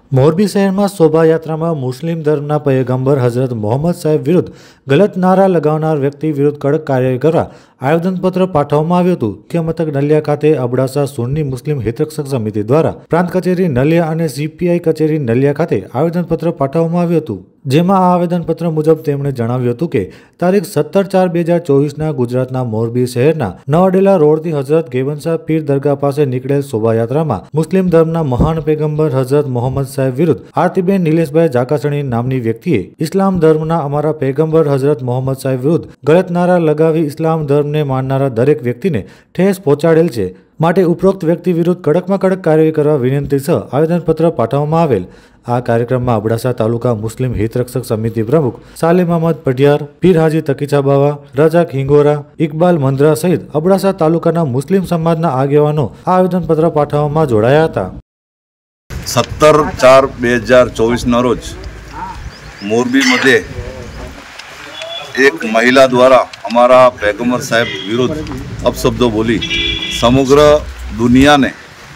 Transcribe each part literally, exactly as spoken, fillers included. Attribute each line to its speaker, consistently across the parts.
Speaker 1: મોરબી શહેરમાં શોભાયાત્રામાં મુસ્લિમ ધર્મના પયગંબર હઝરત મોહમ્મદ સાહેબ વિરુદ્ધ ગલત નારા લગાવનાર વ્યક્તિ વિરુદ્ધ કડક કાર્યવાહી કરવા આવેદનપત્ર પાઠવવામાં આવ્યું હતું. મુખ્ય મથક નલિયા ખાતે અબડાસા સુન્ની મુસ્લિમ હિતરક્ષક સમિતિ દ્વારા પ્રાંત કચેરી નલિયા અને સીપીઆઈ કચેરી નલિયા ખાતે આવેદનપત્ર પાઠવવામાં આવ્યું હતું. જેમાં આ આવેદનપત્ર મુજબ તેમણે જણાવ્યું હતું કે તારીખ સત્તર ચાર બે હજાર ચોવીસના ગુજરાતના મોરબી શહેરના નવાડેલા રોડથી હઝરત ગેવનશાહ પીર દરગાહ પાસે નીકળેલ શોભાયાત્રામાં મુસ્લિમ ધર્મના મહાન પૈગંબર હઝરત મોહમ્મદ સાહેબ વિરુદ્ધ આરતીબેન નિલેશભાઈ જાકાસણી નામની વ્યક્તિએ ઇસ્લામ ધર્મના અમારા પૈગંબર હઝરત મોહમ્મદ સાહેબ વિરુદ્ધ ગલત નારા લગાવી ઇસ્લામ ધર્મને માનનારા દરેક વ્યક્તિને ઠેસ પહોંચાડેલ છે. માટે ઉપરોક્ત વ્યક્તિ વિરુદ્ધ કડકમાં કડક કાર્યવાહી કરવા વિનંતી સહ આવેદનપત્ર પાઠવવામાં આવેલ. આ કાર્યક્રમમાં અબડાસા તાલુકા મુસ્લિમ હિતરક્ષક સમિતિ પ્રમુખ સાલેમ અહમદ પઢિયાર, પીર હાજી તકીચા બાવા, રજાક હિંગોરા, ઇકબાલ મંદરા સહિત અબડાસા તાલુકાના મુસ્લિમ સમાજના આગેવાનો આ આવેદનપત્ર પાઠવવામાં જોડાયા હતા.
Speaker 2: સત્તર ચાર બે હજાર ચોવીસના રોજ મોરબી મધ્યે એક મહિલા દ્વારા અમારા પૈગંબર સાહેબ વિરુદ્ધ અપશબ્દો બોલી સમગ્ર દુનિયાને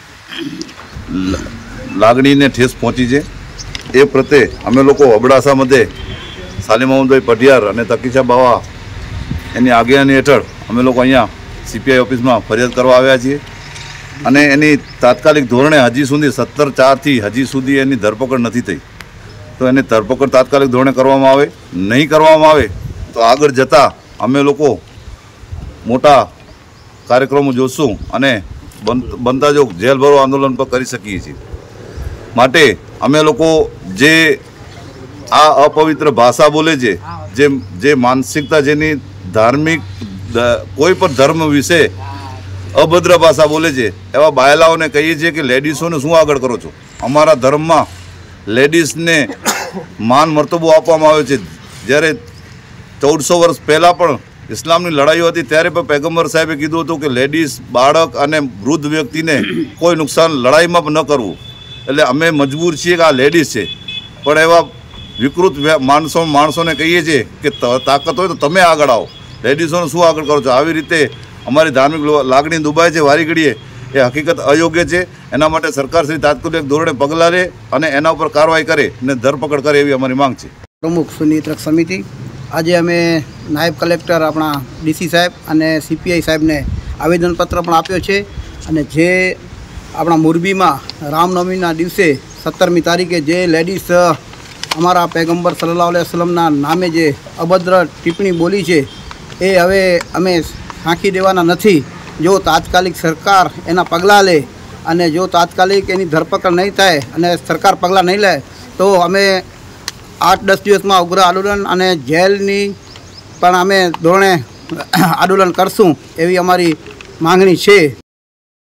Speaker 2: લાગણીને ઠેસ પહોંચી છે. એ પ્રત્યે અમે લોકો અબડાસા મધ્યે સાલિમ અહમદભાઈ પઢિયાર અને તકીચા બાવા એની આગેવાની હેઠળ અમે લોકો અહીંયા સીપીઆઈ ઓફિસમાં ફરિયાદ કરવા આવ્યા છીએ અને એની તાત્કાલિક ધોરણે હજી સુધી સત્તર ચારથી હજી સુધી એની ધરપકડ નથી થઈ. તો એની ધરપકડ તાત્કાલિક ધોરણે કરવામાં આવે. નહીં કરવામાં આવે તો આગળ જતાં અમે લોકો મોટા કાર્યક્રમો જોશું અને બનતા જો જેલ ભરો આંદોલન પર કરી શકીએ છીએ. માટે અમે લોકો જે આ અપવિત્ર ભાષા બોલે છે, જે જે માનસિકતા જેની ધાર્મિક કોઈ પણ ધર્મ વિશે અભદ્ર ભાષા બોલે છે એવા બાયલાઓને કહીએ છીએ કે લેડીઝોને શું આગળ કરો છો. અમારા ધર્મમાં લેડીઝને માન મર્તબો આપવામાં આવ્યો છે. જ્યારે ચૌદસો વર્ષ પહેલાં પણ ઇસ્લામની લડાઈઓ હતી ત્યારે પણ પૈગંબર સાહેબે કીધું હતું કે લેડીઝ, બાળક અને વૃદ્ધ વ્યક્તિને કોઈ નુકસાન લડાઈમાં પણ ન કરવું. એટલે અમે મજબૂર છીએ કે આ લેડીઝ છે, પણ એવા વિકૃત માણસો માણસોને કહીએ છીએ કે તાકાત હોય તો તમે આગળ આવો, લેડીઝોને શું આગળ કરો છો. આવી રીતે અમારી ધાર્મિક લાગણી દુભાય છે વારી ઘડીએ, એ હકીકત અયોગ્ય છે. એના માટે સરકાર શ્રી તાત્કાલિક ધોરણે પગલાં લે અને એના ઉપર કાર્યવાહી કરે અને ધરપકડ કરે એવી અમારી માંગ છે.
Speaker 3: પ્રમુખ સુન્ની હિતરક્ષક સમિતિ આજે અમે નાયબ કલેક્ટર આપણા ડીસી સાહેબ અને સીપીઆઈ સાહેબને આવેદનપત્ર પણ આપ્યો છે. અને જે આપણા મોરબીમાં રામનવમીના દિવસે સત્તરમી તારીખે જે લેડીઝ અમારા પૈગંબર સલ્લલ્લાહુ અલૈહિ વસલ્લમના નામે જે અભદ્ર ટિપ્પણી બોલી છે એ હવે અમે સાંખી દેવાના નથી. જો તાત્કાલિક સરકાર એના પગલાં લે અને જો તાત્કાલિક એની ધરપકડ નહીં થાય અને સરકાર પગલાં નહીં લે તો અમે આઠ દસ દિવસમાં ઉગ્ર આંદોલન અને જેલની પણ અમે ધોરણે આંદોલન કરશું એવી અમારી માંગણી છે.